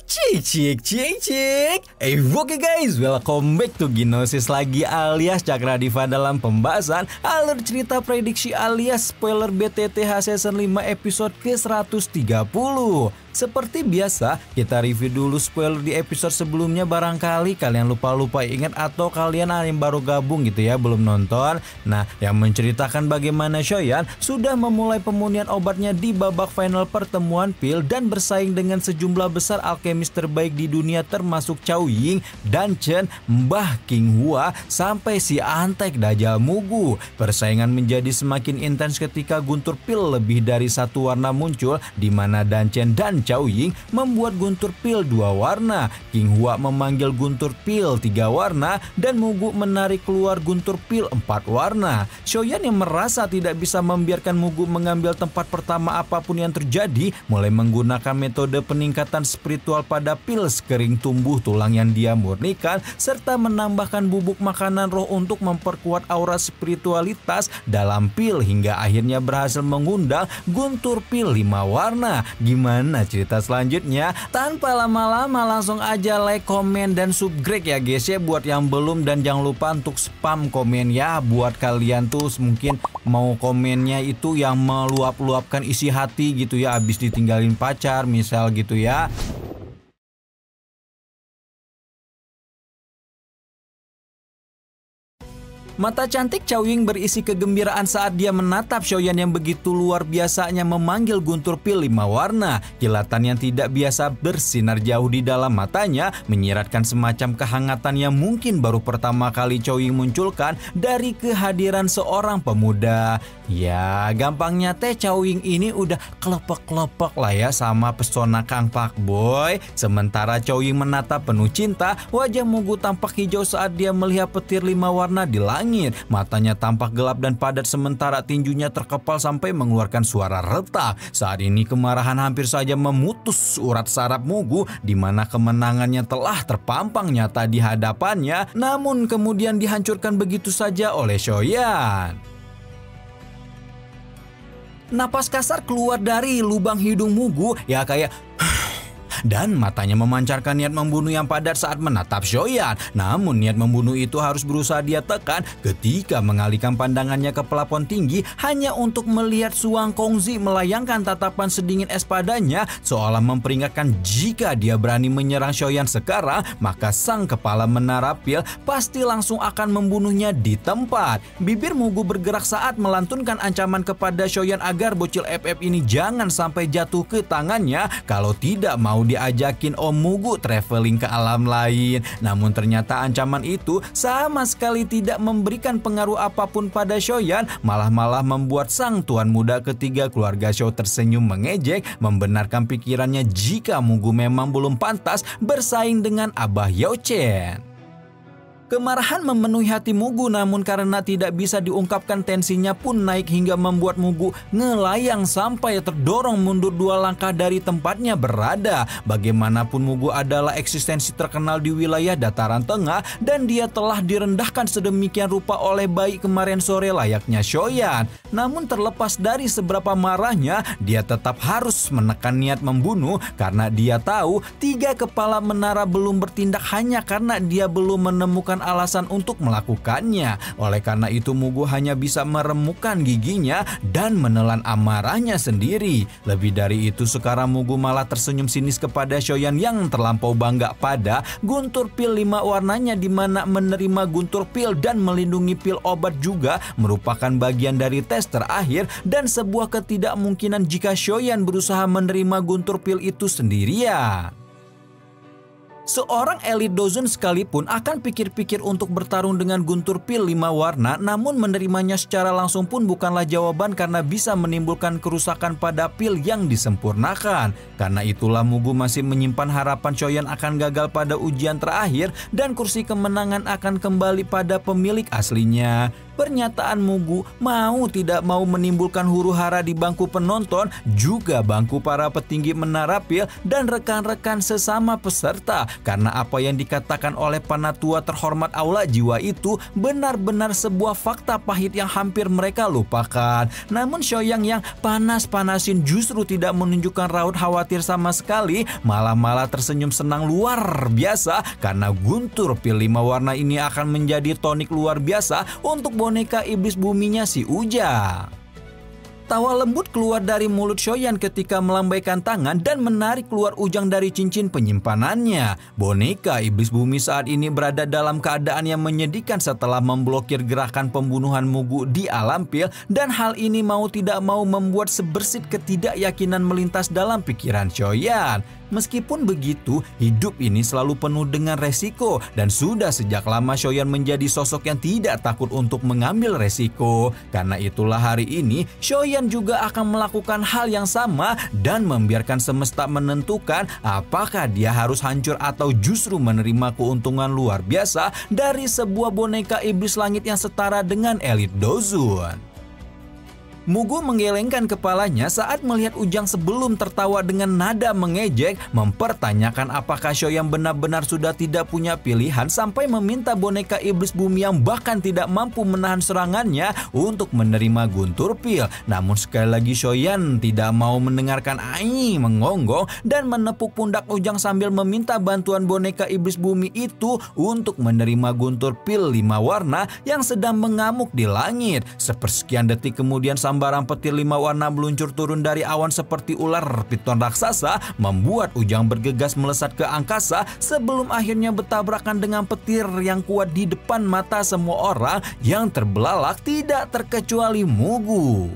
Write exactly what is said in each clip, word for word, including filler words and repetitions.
Cik cik cik cik. Eh oke guys, welcome back to Ginosis lagi alias Cakra Diva dalam pembahasan alur cerita prediksi alias spoiler B T T H Season lima episode ke seratus tiga puluh. Seperti biasa, kita review dulu spoiler di episode sebelumnya, barangkali kalian lupa-lupa ingat atau kalian yang baru gabung gitu ya, belum nonton. Nah, yang menceritakan bagaimana Shoyan sudah memulai pemunihan obatnya di babak final pertemuan pil dan bersaing dengan sejumlah besar alkemis terbaik di dunia termasuk Cao Ying, Dan Chen, Mbah King Hua, sampai si Antek Dajjal Mugu. Persaingan menjadi semakin intens ketika guntur pil lebih dari satu warna muncul, di mana Dan Chen dan Cao Ying membuat guntur pil dua warna, King Hua memanggil guntur pil tiga warna, dan Mugu menarik keluar guntur pil empat warna. Shoyan yang merasa tidak bisa membiarkan Mugu mengambil tempat pertama apapun yang terjadi, mulai menggunakan metode peningkatan spiritual pada pil sekering tumbuh tulang yang dia murnikan, serta menambahkan bubuk makanan roh untuk memperkuat aura spiritualitas dalam pil, hingga akhirnya berhasil mengundang guntur pil lima warna. Gimana cerita selanjutnya? Tanpa lama-lama langsung aja like, komen, dan subscribe ya guys ya buat yang belum, dan jangan lupa untuk spam komen ya buat kalian tuh mungkin mau komennya itu yang meluap-luapkan isi hati gitu ya abis ditinggalin pacar misal gitu ya. Mata cantik Cao Ying berisi kegembiraan saat dia menatap Shoyan yang begitu luar biasanya memanggil guntur pil lima warna. Kilatan yang tidak biasa bersinar jauh di dalam matanya, menyiratkan semacam kehangatan yang mungkin baru pertama kali Cao Ying munculkan dari kehadiran seorang pemuda. Ya, gampangnya teh Cao Ying ini udah kelepek-kelepek lah ya sama pesona Kang Pak Boy. Sementara Cao Ying menatap penuh cinta, wajah Mugu tampak hijau saat dia melihat petir lima warna di langit. Matanya tampak gelap dan padat sementara tinjunya terkepal sampai mengeluarkan suara retak. Saat ini kemarahan hampir saja memutus urat saraf Mugu, di mana kemenangannya telah terpampang nyata di hadapannya, namun kemudian dihancurkan begitu saja oleh Shoyan. Napas kasar keluar dari lubang hidung Mugu ya kayak dan matanya memancarkan niat membunuh yang padat saat menatap Shoyan. Namun niat membunuh itu harus berusaha dia tekan ketika mengalihkan pandangannya ke pelapon tinggi hanya untuk melihat Suang Kongzi melayangkan tatapan sedingin es padanya, seolah memperingatkan jika dia berani menyerang Shoyan sekarang, maka sang kepala menara pil pasti langsung akan membunuhnya di tempat. Bibir Mugu bergerak saat melantunkan ancaman kepada Shoyan agar bocil F F ini jangan sampai jatuh ke tangannya kalau tidak mau diajakin Om Mugu traveling ke alam lain. Namun ternyata ancaman itu sama sekali tidak memberikan pengaruh apapun pada Shoyan, malah-malah membuat sang tuan muda ketiga keluarga Shou tersenyum mengejek, membenarkan pikirannya jika Mugu memang belum pantas bersaing dengan Abah Yao Chen. Kemarahan memenuhi hati Mugu, namun karena tidak bisa diungkapkan tensinya pun naik hingga membuat Mugu ngelayang sampai terdorong mundur dua langkah dari tempatnya berada. Bagaimanapun Mugu adalah eksistensi terkenal di wilayah dataran tengah dan dia telah direndahkan sedemikian rupa oleh bayi kemarin sore layaknya Shoyan. Namun terlepas dari seberapa marahnya, dia tetap harus menekan niat membunuh karena dia tahu tiga kepala menara belum bertindak hanya karena dia belum menemukan alasan untuk melakukannya. Oleh karena itu Mugu hanya bisa meremukkan giginya dan menelan amarahnya sendiri. Lebih dari itu sekarang Mugu malah tersenyum sinis kepada Shoyan yang terlampau bangga pada guntur pil lima warnanya, di mana menerima guntur pil dan melindungi pil obat juga merupakan bagian dari tes terakhir dan sebuah ketidakmungkinan jika Shoyan berusaha menerima guntur pil itu sendirian. Seorang elit dozun sekalipun akan pikir-pikir untuk bertarung dengan guntur pil lima warna, namun menerimanya secara langsung pun bukanlah jawaban karena bisa menimbulkan kerusakan pada pil yang disempurnakan. Karena itulah Mugu masih menyimpan harapan Shoyan akan gagal pada ujian terakhir dan kursi kemenangan akan kembali pada pemilik aslinya. pernyataan Mugu mau tidak mau menimbulkan huru-hara di bangku penonton, juga bangku para petinggi Menara Pil dan rekan-rekan sesama peserta, karena apa yang dikatakan oleh penatua terhormat Aula Jiwa itu benar-benar sebuah fakta pahit yang hampir mereka lupakan. Namun Shoyang yang panas-panasin justru tidak menunjukkan raut khawatir sama sekali, malah-malah tersenyum senang luar biasa karena guntur pil lima warna ini akan menjadi tonik luar biasa untuk boneka iblis buminya si Ujang. Tawa lembut keluar dari mulut Shoyan ketika melambaikan tangan dan menarik keluar Ujang dari cincin penyimpanannya. Boneka iblis bumi saat ini berada dalam keadaan yang menyedihkan setelah memblokir gerakan pembunuhan Mugu di alam pil, dan hal ini mau tidak mau membuat sebersit ketidakyakinan melintas dalam pikiran Shoyan. Meskipun begitu, hidup ini selalu penuh dengan resiko, dan sudah sejak lama Shoyan menjadi sosok yang tidak takut untuk mengambil resiko. Karena itulah hari ini Shoyan juga akan melakukan hal yang sama dan membiarkan semesta menentukan apakah dia harus hancur atau justru menerima keuntungan luar biasa dari sebuah boneka iblis langit yang setara dengan elit Dozun. Mugu menggelengkan kepalanya saat melihat Ujang sebelum tertawa dengan nada mengejek, mempertanyakan apakah Shoyan benar-benar sudah tidak punya pilihan sampai meminta boneka iblis bumi yang bahkan tidak mampu menahan serangannya untuk menerima guntur pil. Namun sekali lagi Shoyan tidak mau mendengarkan Ai mengonggong dan menepuk pundak Ujang sambil meminta bantuan boneka iblis bumi itu untuk menerima guntur pil lima warna yang sedang mengamuk di langit. Sepersekian detik kemudian sambaran petir lima warna meluncur turun dari awan seperti ular piton raksasa, membuat Ujang bergegas melesat ke angkasa sebelum akhirnya bertabrakan dengan petir yang kuat di depan mata semua orang yang terbelalak, tidak terkecuali Mugu.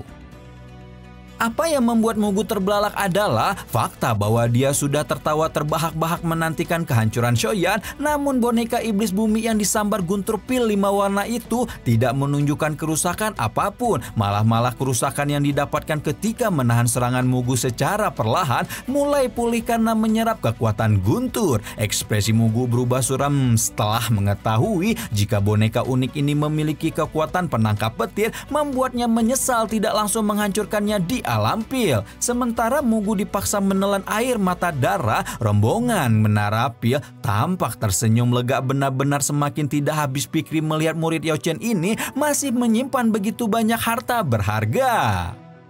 Apa yang membuat Mugu terbelalak adalah fakta bahwa dia sudah tertawa terbahak-bahak menantikan kehancuran Shoyan, namun boneka iblis bumi yang disambar guntur pil lima warna itu tidak menunjukkan kerusakan apapun. Malah-malah kerusakan yang didapatkan ketika menahan serangan Mugu secara perlahan mulai pulih karena menyerap kekuatan guntur. Ekspresi Mugu berubah suram setelah mengetahui jika boneka unik ini memiliki kekuatan penangkap petir, membuatnya menyesal tidak langsung menghancurkannya di alam pil. Sementara Mugu dipaksa menelan air mata darah, rombongan Menara Pil tampak tersenyum lega, benar-benar semakin tidak habis pikir melihat murid Youchen ini masih menyimpan begitu banyak harta berharga.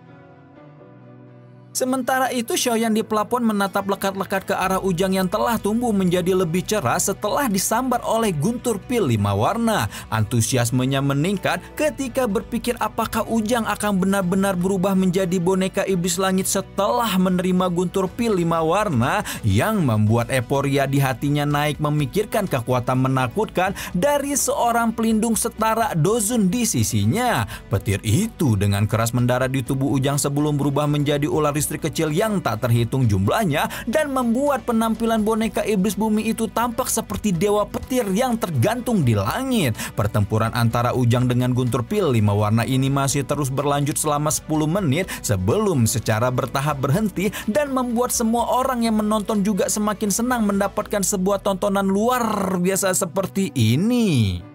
Sementara itu Shoyan di pelapon menatap lekat-lekat ke arah Ujang yang telah tumbuh menjadi lebih cerah setelah disambar oleh guntur pil lima warna. Antusiasmenya meningkat ketika berpikir apakah Ujang akan benar-benar berubah menjadi boneka iblis langit setelah menerima guntur pil lima warna, yang membuat euforia di hatinya naik memikirkan kekuatan menakutkan dari seorang pelindung setara Dozun di sisinya. Petir itu dengan keras mendarat di tubuh Ujang sebelum berubah menjadi ular listrik kecil yang tak terhitung jumlahnya dan membuat penampilan boneka iblis bumi itu tampak seperti dewa petir yang tergantung di langit. Pertempuran antara Ujang dengan guntur pil lima warna ini masih terus berlanjut selama sepuluh menit sebelum secara bertahap berhenti dan membuat semua orang yang menonton juga semakin senang mendapatkan sebuah tontonan luar biasa seperti ini.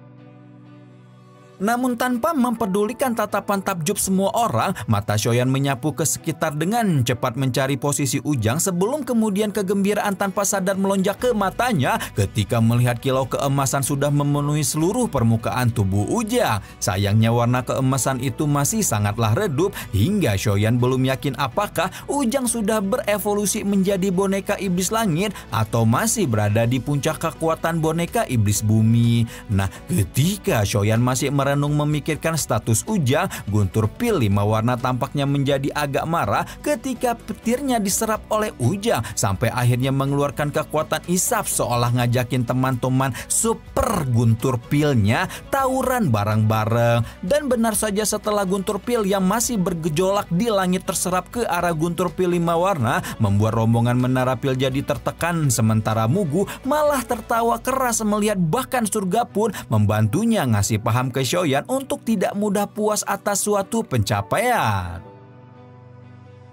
Namun tanpa mempedulikan tatapan takjub semua orang, mata Shoyan menyapu ke sekitar dengan cepat mencari posisi Ujang sebelum kemudian kegembiraan tanpa sadar melonjak ke matanya ketika melihat kilau keemasan sudah memenuhi seluruh permukaan tubuh Ujang. Sayangnya warna keemasan itu masih sangatlah redup hingga Shoyan belum yakin apakah Ujang sudah berevolusi menjadi boneka iblis langit atau masih berada di puncak kekuatan boneka iblis bumi. Nah, ketika Shoyan masih merenung memikirkan status Ujang, guntur pil lima warna tampaknya menjadi agak marah ketika petirnya diserap oleh Ujang sampai akhirnya mengeluarkan kekuatan isap seolah ngajakin teman-teman super guntur pilnya tawuran bareng-bareng. Dan benar saja setelah guntur pil yang masih bergejolak di langit terserap ke arah guntur pil lima warna, membuat rombongan Menara Pil jadi tertekan, sementara Mugu malah tertawa keras melihat bahkan surga pun membantunya ngasih paham ke Shoyan untuk tidak mudah puas atas suatu pencapaian.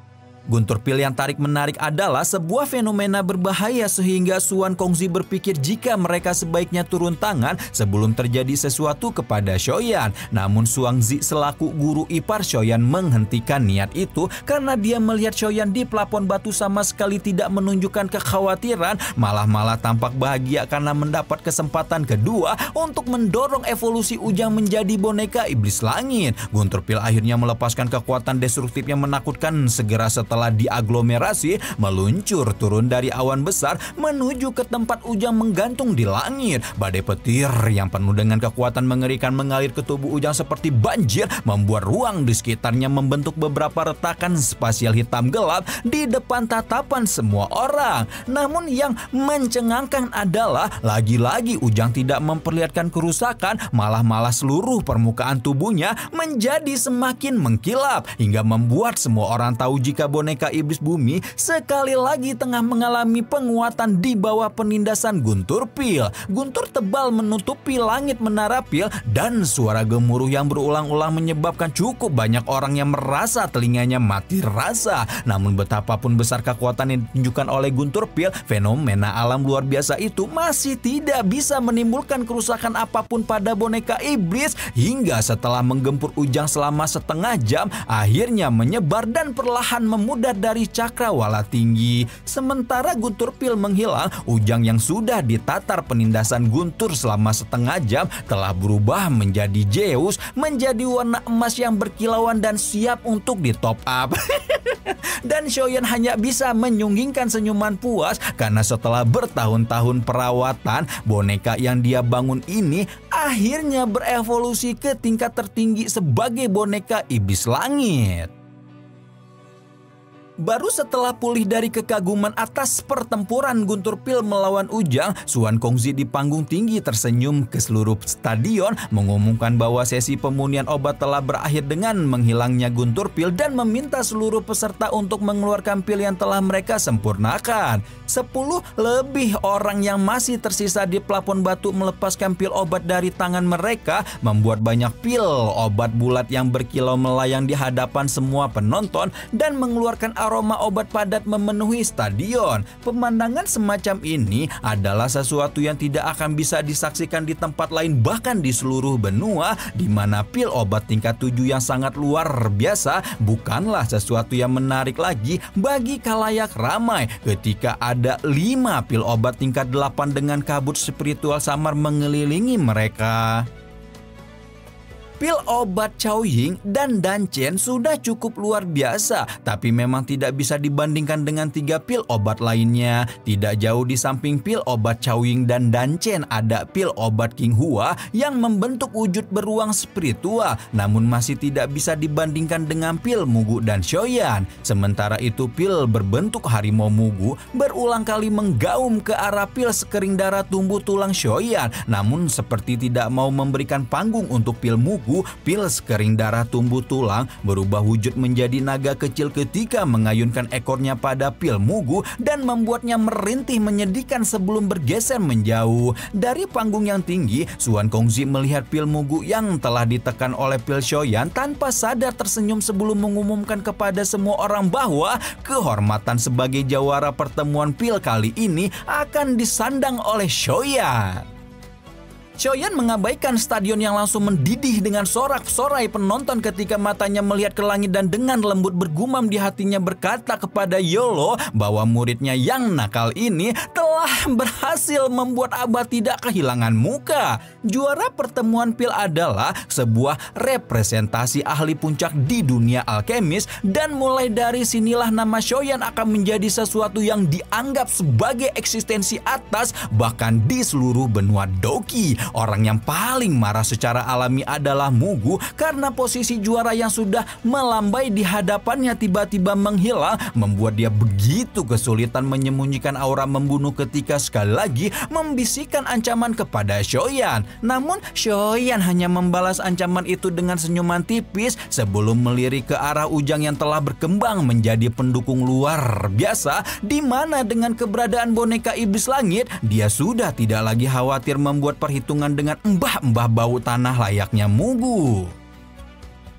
Guntur Pil yang tarik-menarik adalah sebuah fenomena berbahaya sehingga Suan Kongzi berpikir jika mereka sebaiknya turun tangan sebelum terjadi sesuatu kepada Shoyan. Namun Suang Zi selaku guru ipar Shoyan menghentikan niat itu karena dia melihat Shoyan di pelapon batu sama sekali tidak menunjukkan kekhawatiran, malah-malah tampak bahagia karena mendapat kesempatan kedua untuk mendorong evolusi Ujang menjadi boneka iblis langit. Guntur Pil akhirnya melepaskan kekuatan destruktif yang menakutkan. Segera setelah diaglomerasi, meluncur turun dari awan besar menuju ke tempat Ujang menggantung di langit. Badai petir yang penuh dengan kekuatan mengerikan mengalir ke tubuh Ujang seperti banjir, membuat ruang di sekitarnya membentuk beberapa retakan spasial hitam gelap di depan tatapan semua orang. Namun yang mencengangkan adalah lagi-lagi Ujang tidak memperlihatkan kerusakan, malah-malah seluruh permukaan tubuhnya menjadi semakin mengkilap hingga membuat semua orang tahu jika boneka iblis bumi sekali lagi tengah mengalami penguatan di bawah penindasan Guntur Pil. Guntur tebal menutupi langit menara Pil dan suara gemuruh yang berulang-ulang menyebabkan cukup banyak orang yang merasa telinganya mati rasa. Namun betapapun besar kekuatan yang ditunjukkan oleh Guntur Pil, fenomena alam luar biasa itu masih tidak bisa menimbulkan kerusakan apapun pada boneka iblis hingga setelah menggempur Ujang selama setengah jam akhirnya menyebar dan perlahan memudar dari cakrawala tinggi. Sementara Guntur Pil menghilang, Ujang yang sudah ditatar penindasan Guntur selama setengah jam telah berubah menjadi Zeus, menjadi warna emas yang berkilauan dan siap untuk di top up. Dan Shoyan hanya bisa menyunggingkan senyuman puas karena setelah bertahun-tahun perawatan, boneka yang dia bangun ini akhirnya berevolusi ke tingkat tertinggi sebagai boneka iblis langit. Baru setelah pulih dari kekaguman atas pertempuran Guntur Pil melawan Ujang, Suan Kongzi di panggung tinggi tersenyum ke seluruh stadion mengumumkan bahwa sesi pemunihan obat telah berakhir dengan menghilangnya Guntur Pil dan meminta seluruh peserta untuk mengeluarkan pil yang telah mereka sempurnakan. Sepuluh lebih orang yang masih tersisa di pelapon batu melepaskan pil obat dari tangan mereka, membuat banyak pil obat bulat yang berkilau melayang di hadapan semua penonton dan mengeluarkan aroma obat padat memenuhi stadion. Pemandangan semacam ini adalah sesuatu yang tidak akan bisa disaksikan di tempat lain bahkan di seluruh benua, di mana pil obat tingkat tujuh yang sangat luar biasa bukanlah sesuatu yang menarik lagi bagi khalayak ramai ketika ada lima pil obat tingkat delapan dengan kabut spiritual samar mengelilingi mereka. Pil obat Chaoying dan Danchen sudah cukup luar biasa, tapi memang tidak bisa dibandingkan dengan tiga pil obat lainnya. Tidak jauh di samping pil obat Chaoying dan Danchen ada pil obat King Hua yang membentuk wujud beruang spiritual, namun masih tidak bisa dibandingkan dengan pil Mugu dan Shoyan. Sementara itu pil berbentuk harimau Mugu berulang kali menggaum ke arah pil sekering darah tumbuh tulang Shoyan, namun seperti tidak mau memberikan panggung untuk pil Mugu, pil sekering darah tumbuh tulang berubah wujud menjadi naga kecil ketika mengayunkan ekornya pada pil Mugu dan membuatnya merintih menyedihkan sebelum bergeser menjauh. Dari panggung yang tinggi, Suan Kongzi melihat pil Mugu yang telah ditekan oleh pil Shoyan tanpa sadar tersenyum sebelum mengumumkan kepada semua orang bahwa kehormatan sebagai jawara pertemuan pil kali ini akan disandang oleh Shoyan. Shoyan mengabaikan stadion yang langsung mendidih dengan sorak-sorai penonton ketika matanya melihat ke langit dan dengan lembut bergumam di hatinya berkata kepada Yolo bahwa muridnya yang nakal ini telah berhasil membuat Abah tidak kehilangan muka. Juara pertemuan pil adalah sebuah representasi ahli puncak di dunia alkemis dan mulai dari sinilah nama Shoyan akan menjadi sesuatu yang dianggap sebagai eksistensi atas bahkan di seluruh benua Doki. Orang yang paling marah secara alami adalah Mugu karena posisi juara yang sudah melambai di hadapannya tiba-tiba menghilang, membuat dia begitu kesulitan menyembunyikan aura membunuh ketika sekali lagi membisikkan ancaman kepada Shoyan. Namun Shoyan hanya membalas ancaman itu dengan senyuman tipis sebelum melirik ke arah Ujang yang telah berkembang menjadi pendukung luar biasa, di mana dengan keberadaan boneka iblis langit dia sudah tidak lagi khawatir membuat perhitungan dengan embah-embah bau tanah layaknya Mugu.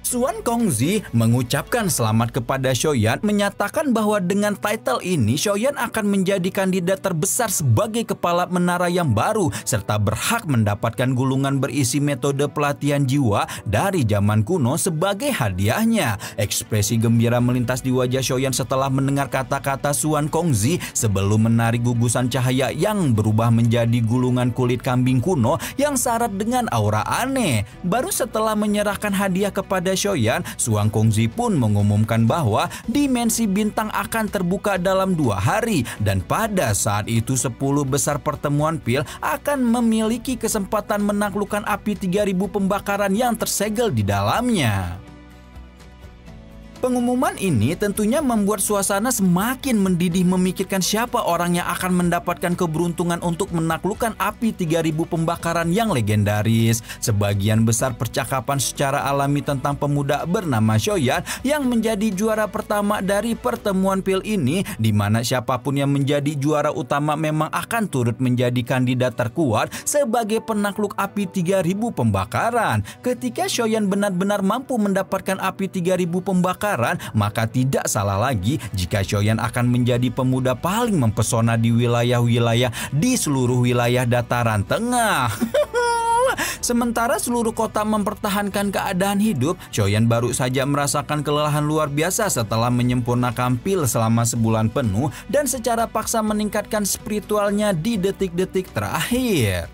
Suan Kongzi mengucapkan selamat kepada Shoyan, menyatakan bahwa dengan title ini Shoyan akan menjadi kandidat terbesar sebagai kepala menara yang baru serta berhak mendapatkan gulungan berisi metode pelatihan jiwa dari zaman kuno sebagai hadiahnya. Ekspresi gembira melintas di wajah Shoyan setelah mendengar kata-kata Suan Kongzi sebelum menarik gugusan cahaya yang berubah menjadi gulungan kulit kambing kuno yang syarat dengan aura aneh. Baru setelah menyerahkan hadiah kepada Shoyan, Suan Kongzi pun mengumumkan bahwa dimensi bintang akan terbuka dalam dua hari dan pada saat itu sepuluh besar pertemuan pil akan memiliki kesempatan menaklukkan api tiga ribu pembakaran yang tersegel di dalamnya. Pengumuman ini tentunya membuat suasana semakin mendidih memikirkan siapa orang yang akan mendapatkan keberuntungan untuk menaklukkan api tiga ribu pembakaran yang legendaris. Sebagian besar percakapan secara alami tentang pemuda bernama Shoyan yang menjadi juara pertama dari pertemuan pil ini, di mana siapapun yang menjadi juara utama memang akan turut menjadi kandidat terkuat sebagai penakluk api tiga ribu pembakaran. Ketika Shoyan benar-benar mampu mendapatkan api tiga ribu pembakaran, maka tidak salah lagi jika Shoyan akan menjadi pemuda paling mempesona di wilayah-wilayah di seluruh wilayah dataran tengah. Sementara seluruh kota mempertahankan keadaan hidup, Shoyan baru saja merasakan kelelahan luar biasa setelah menyempurnakan pil selama sebulan penuh dan secara paksa meningkatkan spiritualnya di detik-detik terakhir.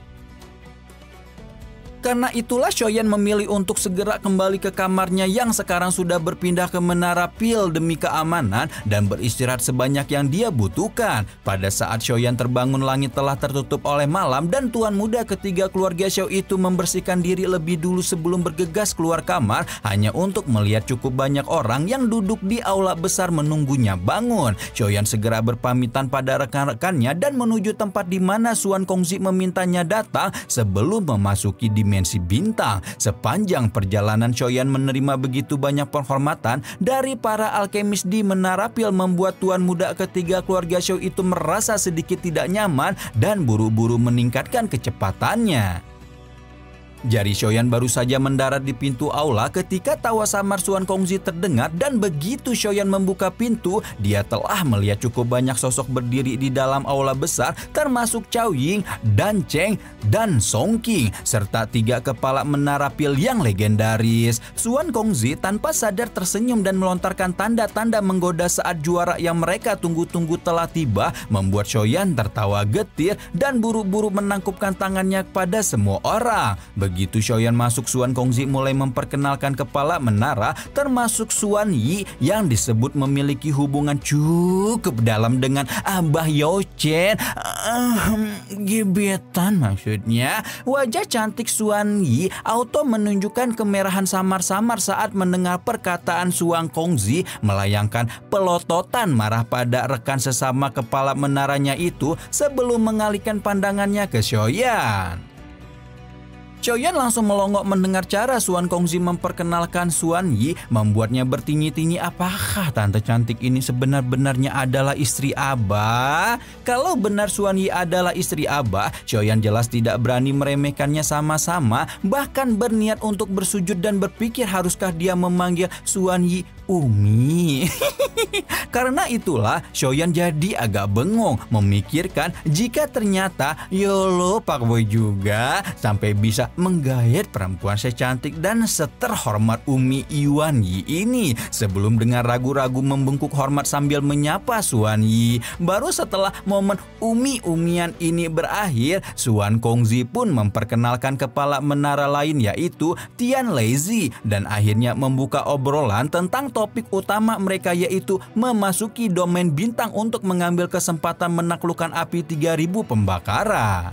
Karena itulah Shoyan memilih untuk segera kembali ke kamarnya yang sekarang sudah berpindah ke menara pil demi keamanan dan beristirahat sebanyak yang dia butuhkan. Pada saat Shoyan terbangun, langit telah tertutup oleh malam dan tuan muda ketiga keluarga Xiao itu membersihkan diri lebih dulu sebelum bergegas keluar kamar hanya untuk melihat cukup banyak orang yang duduk di aula besar menunggunya bangun. Shoyan segera berpamitan pada rekan-rekannya dan menuju tempat di mana Suan Kongzi memintanya datang sebelum memasuki dimensi dimensi bintang. Sepanjang perjalanan Shoyan menerima begitu banyak penghormatan dari para alkemis di menara pil membuat tuan muda ketiga keluarga Xiao itu merasa sedikit tidak nyaman dan buru-buru meningkatkan kecepatannya. Jari Shoyan baru saja mendarat di pintu aula ketika tawa samar Suan Kongzi terdengar dan begitu Shoyan membuka pintu, dia telah melihat cukup banyak sosok berdiri di dalam aula besar termasuk Cao Ying, Dan Cheng, dan Song Qing serta tiga kepala menara pil yang legendaris. Suan Kongzi tanpa sadar tersenyum dan melontarkan tanda-tanda menggoda saat juara yang mereka tunggu-tunggu telah tiba, membuat Shoyan tertawa getir dan buru-buru menangkupkan tangannya kepada semua orang. Begitu Shoyan masuk, Suan Kongzi mulai memperkenalkan kepala menara termasuk Suan Yi yang disebut memiliki hubungan cukup dalam dengan Abah Yao Chen. Uh, gebetan maksudnya. Wajah cantik Suan Yi auto menunjukkan kemerahan samar-samar saat mendengar perkataan Suan Kongzi, melayangkan pelototan marah pada rekan sesama kepala menaranya itu sebelum mengalihkan pandangannya ke Shoyan. Shoyan langsung melongo mendengar cara Suan Kongzi memperkenalkan Suan Yi, membuatnya bertinyi-tinyi apakah tante cantik ini sebenar-benarnya adalah istri Abah. Kalau benar Suan Yi adalah istri Abah, Shoyan jelas tidak berani meremehkannya sama-sama, bahkan berniat untuk bersujud dan berpikir haruskah dia memanggil Suan Yi Umi. Karena itulah Shoyan jadi agak bengong memikirkan jika ternyata Yolo Pak Boy juga sampai bisa menggayat perempuan secantik dan seterhormat Umi Yuan Yi ini. Sebelum dengan ragu-ragu membungkuk hormat sambil menyapa Suan Yi. Baru setelah momen umi-umian ini berakhir, Suan Kongzi pun memperkenalkan kepala menara lain yaitu Tian Lezi dan akhirnya membuka obrolan tentang topik utama mereka yaitu memasuki domain bintang untuk mengambil kesempatan menaklukkan api tiga ribu pembakaran.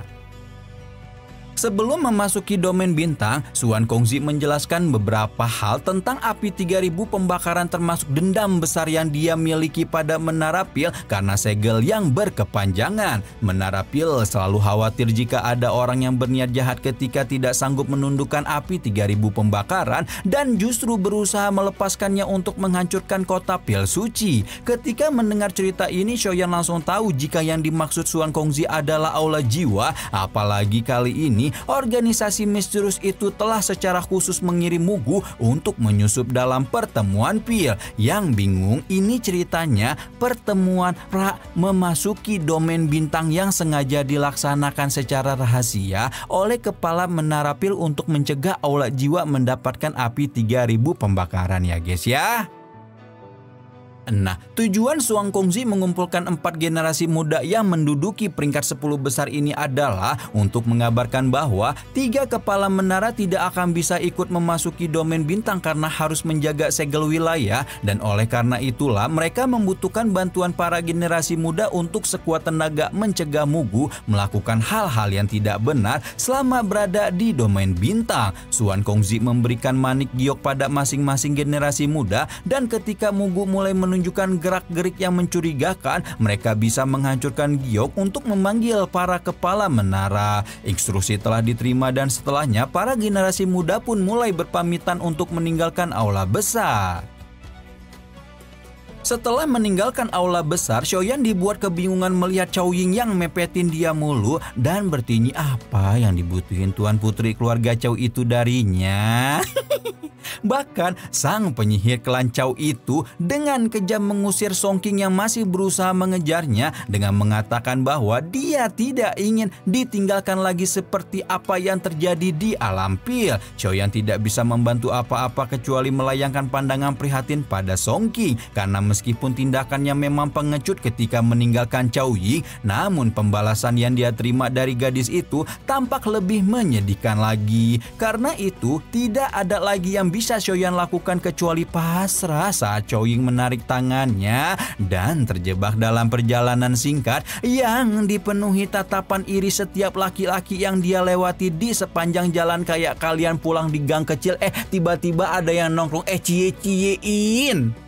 Sebelum memasuki domain bintang, Suan Kongzi menjelaskan beberapa hal tentang api tiga ribu pembakaran termasuk dendam besar yang dia miliki pada Menara Pil karena segel yang berkepanjangan. Menara Pil selalu khawatir jika ada orang yang berniat jahat ketika tidak sanggup menundukkan api tiga ribu pembakaran dan justru berusaha melepaskannya untuk menghancurkan kota Pil Suci. Ketika mendengar cerita ini, Shoyan langsung tahu jika yang dimaksud Suan Kongzi adalah aula jiwa, apalagi kali ini ini, organisasi misterius itu telah secara khusus mengirim Mugu untuk menyusup dalam pertemuan pil. Yang bingung ini ceritanya pertemuan pra memasuki domain bintang yang sengaja dilaksanakan secara rahasia oleh kepala menara pil untuk mencegah aula jiwa mendapatkan api tiga ribu pembakaran ya guys ya. Nah, tujuan Suang Kongzi mengumpulkan empat generasi muda yang menduduki peringkat sepuluh besar ini adalah untuk mengabarkan bahwa tiga kepala menara tidak akan bisa ikut memasuki domain bintang karena harus menjaga segel wilayah, dan oleh karena itulah mereka membutuhkan bantuan para generasi muda untuk sekuat tenaga mencegah Mugu melakukan hal-hal yang tidak benar selama berada di domain bintang. Suan Kongzi memberikan manik giok pada masing-masing generasi muda, dan ketika Mugu mulai menunjukkan menunjukkan gerak-gerik yang mencurigakan, mereka bisa menghancurkan giok untuk memanggil para kepala menara. Instruksi telah diterima dan setelahnya para generasi muda pun mulai berpamitan untuk meninggalkan aula besar. Setelah meninggalkan aula besar, Xiaoyan dibuat kebingungan melihat Cao Ying yang mepetin dia mulu dan bertanya apa yang dibutuhin Tuan Putri keluarga Cao itu darinya. Bahkan sang penyihir klan Cao itu dengan kejam mengusir Song King yang masih berusaha mengejarnya dengan mengatakan bahwa dia tidak ingin ditinggalkan lagi seperti apa yang terjadi di alam pil. Xiaoyan tidak bisa membantu apa-apa kecuali melayangkan pandangan prihatin pada Song King karena meskipun tindakannya memang pengecut ketika meninggalkan Cao Ying, namun pembalasan yang dia terima dari gadis itu tampak lebih menyedihkan lagi. Karena itu tidak ada lagi yang bisa Xiaoyan lakukan kecuali pasrah saat Cao Ying menarik tangannya dan terjebak dalam perjalanan singkat yang dipenuhi tatapan iri setiap laki-laki yang dia lewati di sepanjang jalan, kayak kalian pulang di gang kecil eh tiba-tiba ada yang nongkrong eh cie-ciein.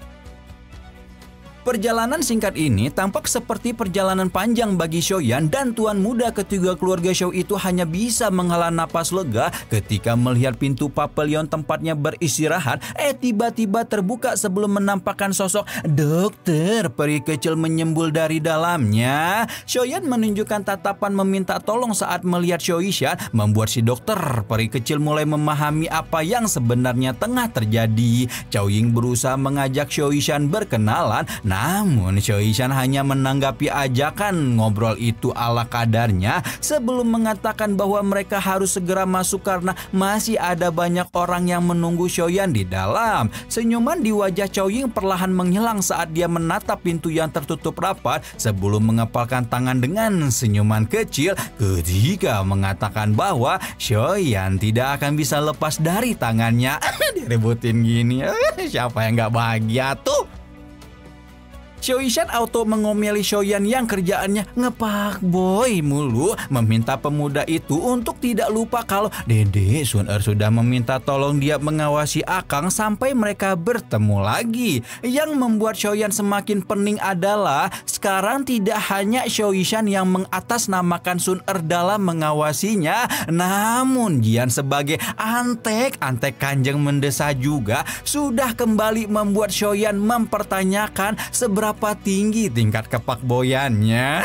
Perjalanan singkat ini tampak seperti perjalanan panjang bagi Xiaoyan, dan tuan muda ketiga keluarga Xiao itu hanya bisa menghela napas lega ketika melihat pintu pavilion tempatnya beristirahat eh tiba-tiba terbuka sebelum menampakkan sosok dokter peri kecil menyembul dari dalamnya. Xiaoyan menunjukkan tatapan meminta tolong saat melihat Xiaoyishan, membuat si dokter peri kecil mulai memahami apa yang sebenarnya tengah terjadi. Cao Ying berusaha mengajak Xiaoyishan berkenalan, namun Xiaoyishan hanya menanggapi ajakan ngobrol itu ala kadarnya sebelum mengatakan bahwa mereka harus segera masuk karena masih ada banyak orang yang menunggu Xiaoyan di dalam. Senyuman di wajah Cao Ying perlahan menghilang saat dia menatap pintu yang tertutup rapat sebelum mengepalkan tangan dengan senyuman kecil ketika mengatakan bahwa Xiaoyan tidak akan bisa lepas dari tangannya. Direbutin gini, siapa yang gak bahagia tuh? Xiaoyishan auto mengomeli Xiaoyan yang kerjaannya ngepak boy mulu, meminta pemuda itu untuk tidak lupa kalau Dede Sun Er sudah meminta tolong dia mengawasi Akang sampai mereka bertemu lagi. Yang membuat Xiaoyan semakin pening adalah sekarang tidak hanya Xiaoyishan yang mengatasnamakan Sun Er dalam mengawasinya, namun Jian sebagai antek-antek kanjeng mendesa juga sudah kembali membuat Xiaoyan mempertanyakan seberapa apa tinggi tingkat kepakboyannya.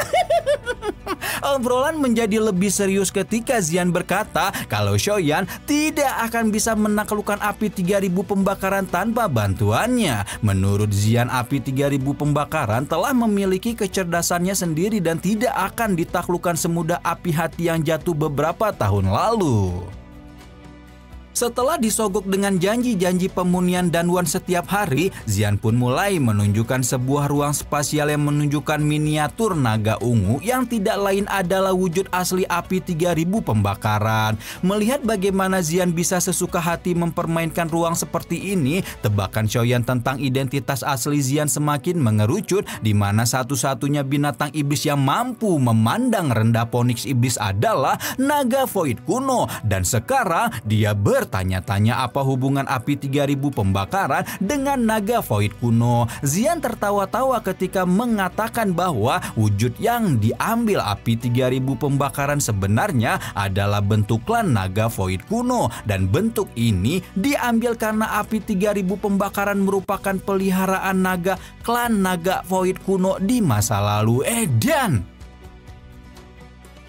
Obrolan menjadi lebih serius ketika Zian berkata kalau Xiaoyan tidak akan bisa menaklukkan api tiga ribu pembakaran tanpa bantuannya. Menurut Zian, api tiga ribu pembakaran telah memiliki kecerdasannya sendiri dan tidak akan ditaklukkan semudah api hati yang jatuh beberapa tahun lalu. Setelah disogok dengan janji-janji pemunian Danwan setiap hari, Zian pun mulai menunjukkan sebuah ruang spasial yang menunjukkan miniatur naga ungu yang tidak lain adalah wujud asli api tiga ribu pembakaran. Melihat bagaimana Zian bisa sesuka hati mempermainkan ruang seperti ini, tebakan Xiaoyan tentang identitas asli Zian semakin mengerucut, di mana satu-satunya binatang iblis yang mampu memandang rendah Phoenix iblis adalah naga void kuno, dan sekarang dia ber Tanya-tanya apa hubungan api tiga ribu pembakaran dengan naga void kuno. Zian tertawa-tawa ketika mengatakan bahwa wujud yang diambil api tiga ribu pembakaran sebenarnya adalah bentuk klan naga void kuno, dan bentuk ini diambil karena api tiga ribu pembakaran merupakan peliharaan naga klan naga void kuno di masa lalu. Edan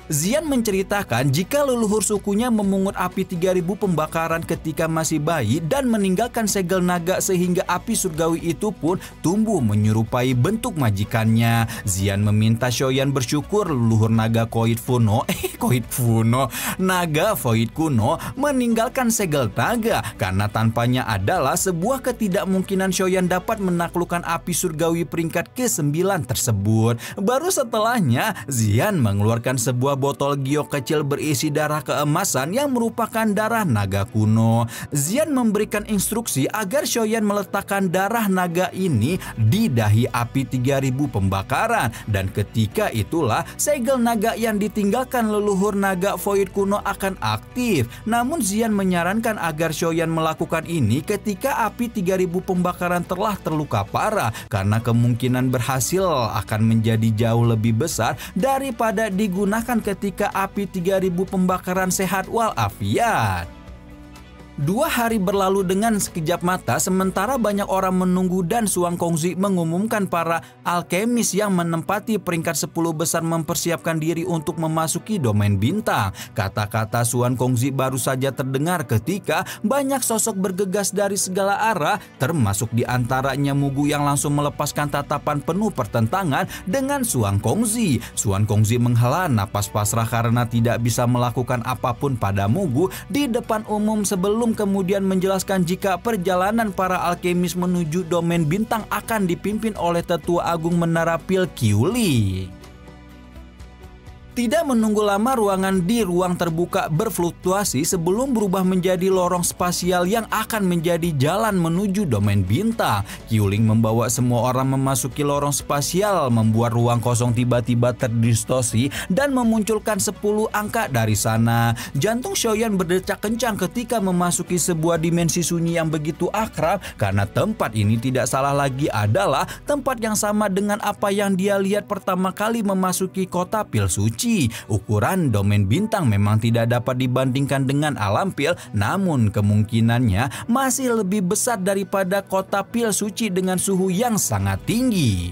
Zian menceritakan jika leluhur sukunya memungut api tiga ribu pembakaran ketika masih bayi dan meninggalkan segel naga sehingga api surgawi itu pun tumbuh menyerupai bentuk majikannya. Zian meminta Shoyan bersyukur leluhur naga Koit Funo, eh Koit Funo, naga Void kuno meninggalkan segel naga karena tanpanya adalah sebuah ketidakmungkinan Shoyan dapat menaklukkan api surgawi peringkat kesembilan tersebut. Baru setelahnya Zian mengeluarkan sebuah botol giok kecil berisi darah keemasan yang merupakan darah naga kuno. Zian memberikan instruksi agar Shoyan meletakkan darah naga ini di dahi api tiga ribu pembakaran dan ketika itulah segel naga yang ditinggalkan leluhur naga Void kuno akan aktif. Namun Zian menyarankan agar Shoyan melakukan ini ketika api tiga ribu pembakaran telah terluka parah karena kemungkinan berhasil akan menjadi jauh lebih besar daripada digunakan ketika api tiga ribu pembakaran sehat walafiat. Dua hari berlalu dengan sekejap mata sementara banyak orang menunggu dan Suan Kongzi mengumumkan para alkemis yang menempati peringkat sepuluh besar mempersiapkan diri untuk memasuki domain bintang. Kata-kata Suan Kongzi baru saja terdengar ketika banyak sosok bergegas dari segala arah termasuk diantaranya Mugu yang langsung melepaskan tatapan penuh pertentangan dengan Suan Kongzi. Suan Kongzi menghela napas pasrah karena tidak bisa melakukan apapun pada Mugu di depan umum sebelum kemudian menjelaskan jika perjalanan para alkemis menuju domain bintang akan dipimpin oleh Tetua Agung Menara Pil Qiuli. Tidak menunggu lama ruangan di ruang terbuka berfluktuasi sebelum berubah menjadi lorong spasial yang akan menjadi jalan menuju domain bintang. Qiuling membawa semua orang memasuki lorong spasial membuat ruang kosong tiba-tiba terdistorsi dan memunculkan sepuluh angka dari sana. Jantung Shoyan berdetak kencang ketika memasuki sebuah dimensi sunyi yang begitu akrab karena tempat ini tidak salah lagi adalah tempat yang sama dengan apa yang dia lihat pertama kali memasuki kota Pil Suci. Ukuran domain bintang memang tidak dapat dibandingkan dengan alam pil, namun kemungkinannya masih lebih besar daripada kota Pil Suci dengan suhu yang sangat tinggi.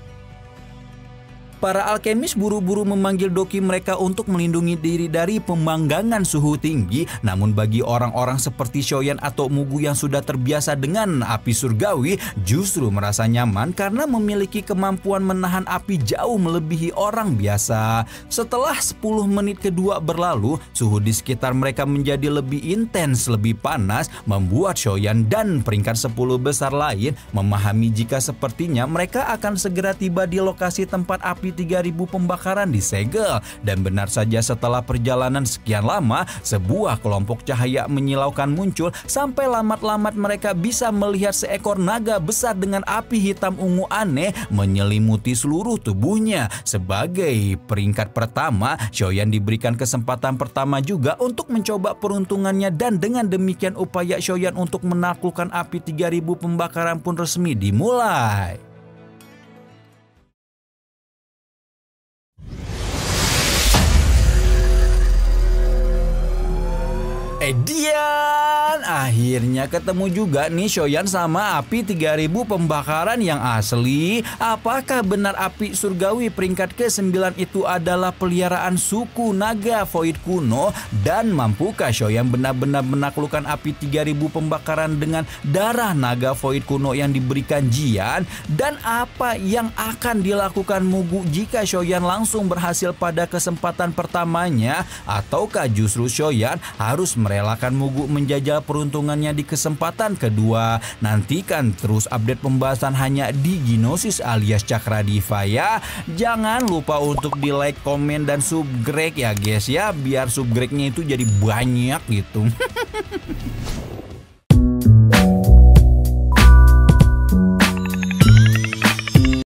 Para alkemis buru-buru memanggil doki mereka untuk melindungi diri dari pemanggangan suhu tinggi. Namun bagi orang-orang seperti Shoyan atau Mugu yang sudah terbiasa dengan api surgawi justru merasa nyaman karena memiliki kemampuan menahan api jauh melebihi orang biasa. Setelah sepuluh menit kedua berlalu, suhu di sekitar mereka menjadi lebih intens, lebih panas, membuat Shoyan dan peringkat sepuluh besar lain memahami jika sepertinya mereka akan segera tiba di lokasi tempat api tiga ribu pembakaran disegel. Dan benar saja setelah perjalanan sekian lama, sebuah kelompok cahaya menyilaukan muncul sampai lamat-lamat mereka bisa melihat seekor naga besar dengan api hitam ungu aneh menyelimuti seluruh tubuhnya. Sebagai peringkat pertama, Shoyan diberikan kesempatan pertama juga untuk mencoba peruntungannya dan dengan demikian upaya Shoyan untuk menaklukkan api tiga ribu pembakaran pun resmi dimulai. Edian, akhirnya ketemu juga nih Shoyan sama api tiga ribu pembakaran yang asli. Apakah benar api surgawi peringkat kesembilan itu adalah peliharaan suku naga Void kuno? Dan mampukah Shoyan benar-benar menaklukkan api tiga ribu pembakaran dengan darah naga Void kuno yang diberikan Jian? Dan apa yang akan dilakukan Mugu jika Shoyan langsung berhasil pada kesempatan pertamanya? Ataukah justru Shoyan harus mereka relakan Mugu menjajal peruntungannya di kesempatan kedua? Nantikan terus update pembahasan hanya di Ginosis alias Cakra Diva ya. Jangan lupa untuk di like, komen, dan subscribe ya guys ya, biar subscribe-nya itu jadi banyak gitu.